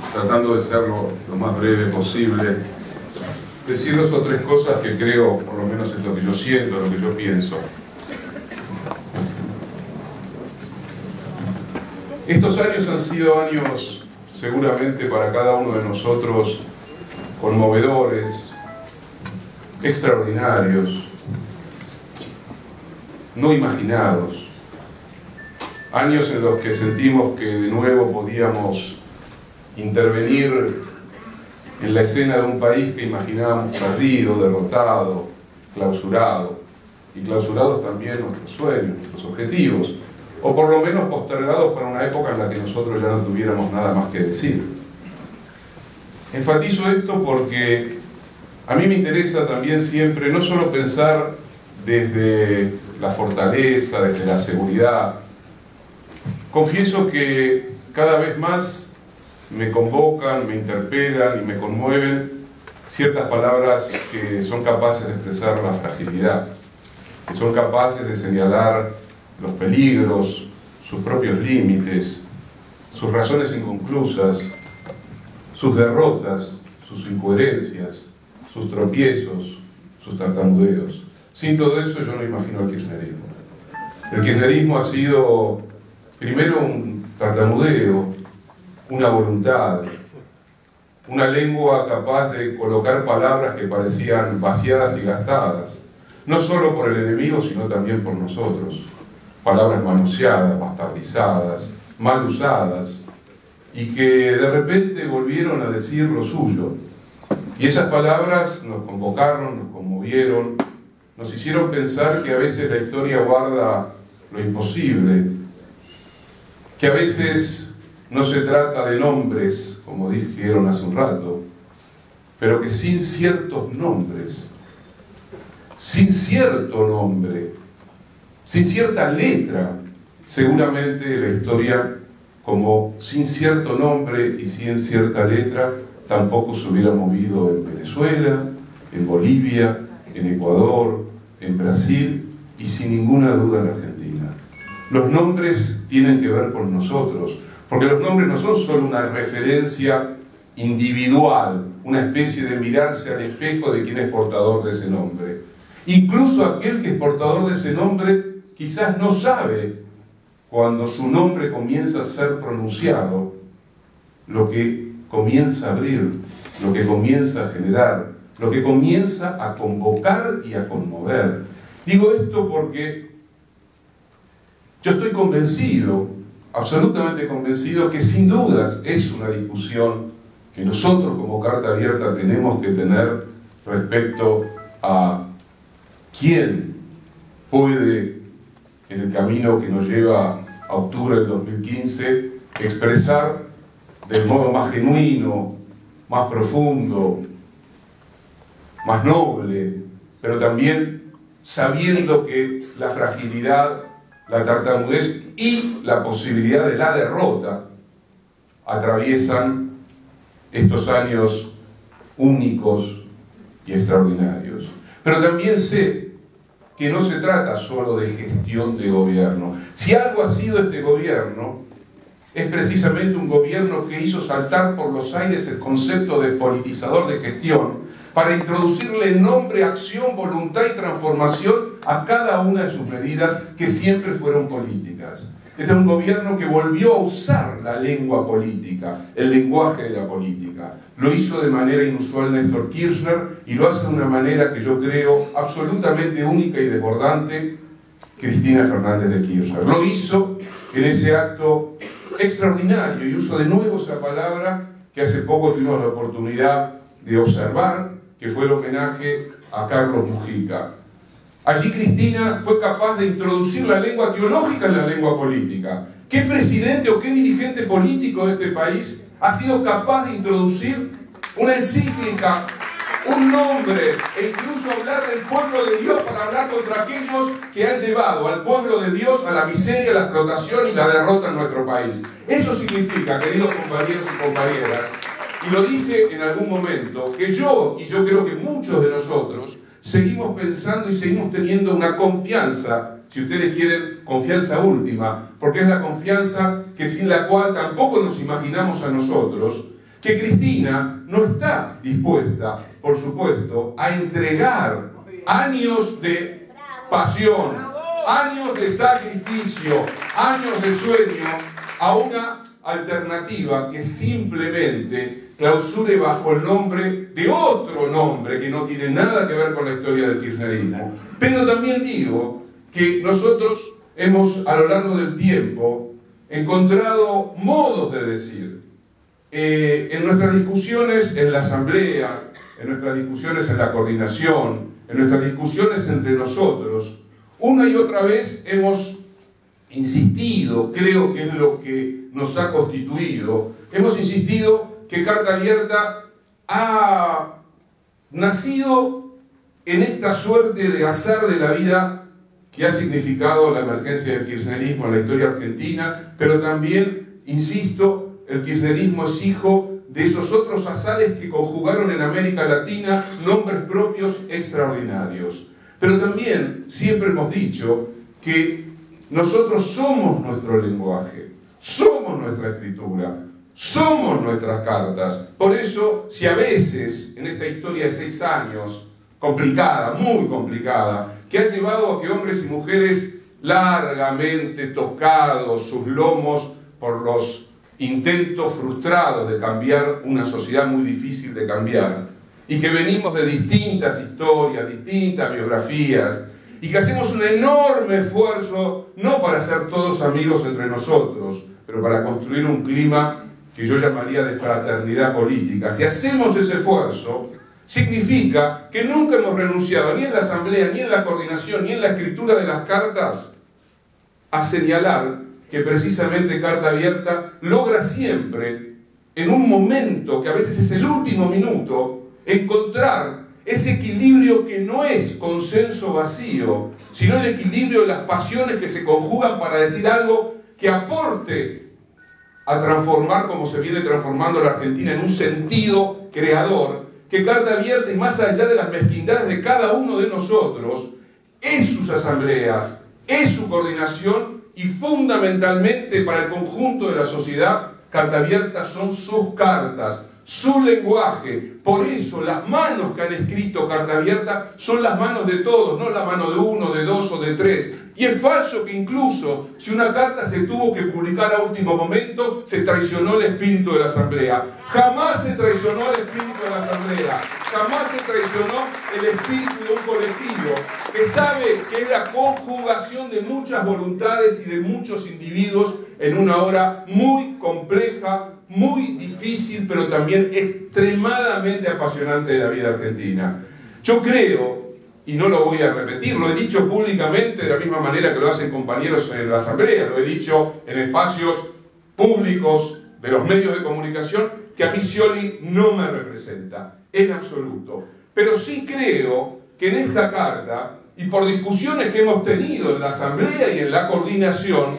tratando de ser lo más breve posible, decir 2 o 3 cosas que creo, por lo menos es lo que yo siento, lo que yo pienso. Estos años han sido años, seguramente para cada uno de nosotros, conmovedores, extraordinarios, no imaginados. Años en los que sentimos que de nuevo podíamos intervenir en la escena de un país que imaginábamos perdido, derrotado, clausurado, y clausurados también nuestros sueños, nuestros objetivos, o por lo menos postergados para una época en la que nosotros ya no tuviéramos nada más que decir. Enfatizo esto porque a mí me interesa también siempre no solo pensar desde la fortaleza, desde la seguridad. Confieso que cada vez más me convocan, me interpelan y me conmueven ciertas palabras que son capaces de expresar la fragilidad, que son capaces de señalar los peligros, sus propios límites, sus razones inconclusas, sus derrotas, sus incoherencias, sus tropiezos, sus tartamudeos. Sin todo eso yo no imagino el kirchnerismo. El kirchnerismo ha sido primero un tartamudeo, una voluntad, una lengua capaz de colocar palabras que parecían vaciadas y gastadas, no solo por el enemigo, sino también por nosotros. Palabras manoseadas, bastardizadas, mal usadas, y que de repente volvieron a decir lo suyo. Y esas palabras nos convocaron, nos conmovieron, nos hicieron pensar que a veces la historia guarda lo imposible, que a veces no se trata de nombres, como dijeron hace un rato, pero que sin ciertos nombres, sin cierto nombre, sin cierta letra, seguramente la historia, como sin cierto nombre y sin cierta letra, tampoco se hubiera movido en Venezuela, en Bolivia, en Ecuador, en Brasil y sin ninguna duda en Argentina. Los nombres tienen que ver con nosotros, porque los nombres no son solo una referencia individual, una especie de mirarse al espejo de quien es portador de ese nombre. Incluso aquel que es portador de ese nombre quizás no sabe, cuando su nombre comienza a ser pronunciado, lo que comienza a abrir, lo que comienza a generar, lo que comienza a convocar y a conmover. Digo esto porque yo estoy convencido, absolutamente convencido, que sin dudas es una discusión que nosotros como Carta Abierta tenemos que tener respecto a quién puede, en el camino que nos lleva a octubre del 2015, expresar del modo más genuino, más profundo, más noble, pero también sabiendo que la fragilidad, la tartamudez y la posibilidad de la derrota atraviesan estos años únicos y extraordinarios. Pero también sé que no se trata solo de gestión de gobierno. Si algo ha sido este gobierno, es precisamente un gobierno que hizo saltar por los aires el concepto de politizador de gestión para introducirle nombre, acción, voluntad y transformación a cada una de sus medidas que siempre fueron políticas. Este es un gobierno que volvió a usar la lengua política, el lenguaje de la política. Lo hizo de manera inusual Néstor Kirchner y lo hace de una manera que yo creo absolutamente única y desbordante Cristina Fernández de Kirchner. Lo hizo en ese acto extraordinario, y uso de nuevo esa palabra que hace poco tuvimos la oportunidad de observar, que fue el homenaje a Carlos Mujica. Allí Cristina fue capaz de introducir la lengua teológica en la lengua política. ¿Qué presidente o qué dirigente político de este país ha sido capaz de introducir una encíclica, un nombre, e incluso hablar del pueblo de Dios para hablar contra aquellos que han llevado al pueblo de Dios a la miseria, la explotación y la derrota en nuestro país? Eso significa, queridos compañeros y compañeras, y lo dije en algún momento, que yo, y yo creo que muchos de nosotros, seguimos pensando y seguimos teniendo una confianza, si ustedes quieren, confianza última, porque es la confianza que sin la cual tampoco nos imaginamos a nosotros, que Cristina no está dispuesta, por supuesto, a entregar años de pasión, años de sacrificio, años de sueño a una alternativa que simplemente clausure bajo el nombre de otro nombre que no tiene nada que ver con la historia del kirchnerismo. Pero también digo que nosotros hemos a lo largo del tiempo encontrado modos de decir. En nuestras discusiones en la asamblea, en nuestras discusiones en la coordinación, en nuestras discusiones entre nosotros, una y otra vez hemos insistido, creo que es lo que nos ha constituido, hemos insistido que Carta Abierta ha nacido en esta suerte de azar de la vida que ha significado la emergencia del kirchnerismo en la historia argentina, pero también, insisto, el kirchnerismo es hijo de esos otros azares que conjugaron en América Latina nombres propios extraordinarios. Pero también siempre hemos dicho que nosotros somos nuestro lenguaje, somos nuestra escritura, somos nuestras cartas. Por eso, si a veces, en esta historia de 6 años, complicada, muy complicada, que ha llevado a que hombres y mujeres largamente tocados sus lomos por los intentos frustrados de cambiar una sociedad muy difícil de cambiar, y que venimos de distintas historias, distintas biografías, y que hacemos un enorme esfuerzo, no para ser todos amigos entre nosotros, pero para construir un clima que yo llamaría de fraternidad política. Si hacemos ese esfuerzo, significa que nunca hemos renunciado, ni en la asamblea, ni en la coordinación, ni en la escritura de las cartas, a señalar que precisamente Carta Abierta logra siempre, en un momento que a veces es el último minuto, encontrar ese equilibrio que no es consenso vacío, sino el equilibrio de las pasiones que se conjugan para decir algo que aporte a transformar, como se viene transformando la Argentina, en un sentido creador, que Carta Abierta, y más allá de las mezquindades de cada uno de nosotros, es sus asambleas, es su coordinación, y fundamentalmente para el conjunto de la sociedad, Carta Abierta son sus cartas, su lenguaje. Por eso las manos que han escrito Carta Abierta son las manos de todos, no la mano de uno, de dos o de tres. Y es falso que incluso si una carta se tuvo que publicar a último momento, se traicionó el espíritu de la asamblea. Jamás se traicionó el espíritu de la asamblea, jamás se traicionó el espíritu de un colectivo que sabe que es la conjugación de muchas voluntades y de muchos individuos en una hora muy compleja, muy difícil, pero también extremadamente apasionante de la vida argentina. Yo creo, y no lo voy a repetir, lo he dicho públicamente de la misma manera que lo hacen compañeros en la asamblea, lo he dicho en espacios públicos de los medios de comunicación, que a mí Scioli no me representa, en absoluto. Pero sí creo que en esta carta, y por discusiones que hemos tenido en la asamblea y en la coordinación,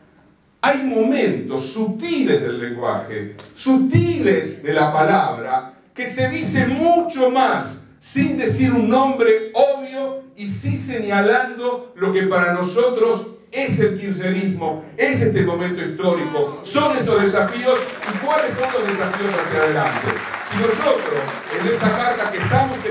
hay momentos sutiles del lenguaje, sutiles de la palabra, que se dice mucho más sin decir un nombre obvio y sí señalando lo que para nosotros es el kirchnerismo, es este momento histórico, son estos desafíos y cuáles son los desafíos hacia adelante. Si nosotros, en esa carta que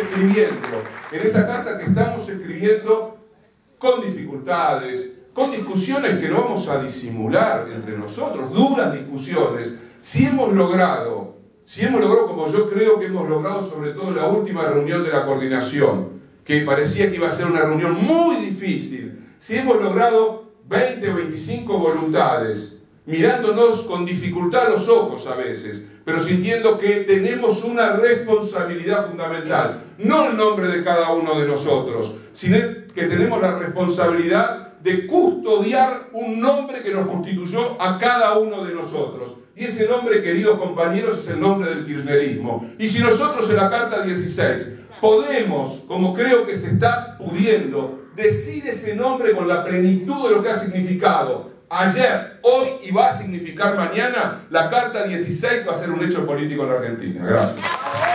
estamos escribiendo, con dificultades, con discusiones que no vamos a disimular entre nosotros, duras discusiones, si hemos logrado, como yo creo que hemos logrado, sobre todo en la última reunión de la coordinación, que parecía que iba a ser una reunión muy difícil, si hemos logrado 20 o 25 voluntades, mirándonos con dificultad a los ojos a veces, pero sintiendo que tenemos una responsabilidad fundamental, no en nombre de cada uno de nosotros, sino que tenemos la responsabilidad de custodiar un nombre que nos constituyó a cada uno de nosotros. Y ese nombre, queridos compañeros, es el nombre del kirchnerismo. Y si nosotros en la Carta 16 podemos, como creo que se está pudiendo, decir ese nombre con la plenitud de lo que ha significado ayer, hoy y va a significar mañana, la Carta 16 va a ser un hecho político en la Argentina. Gracias.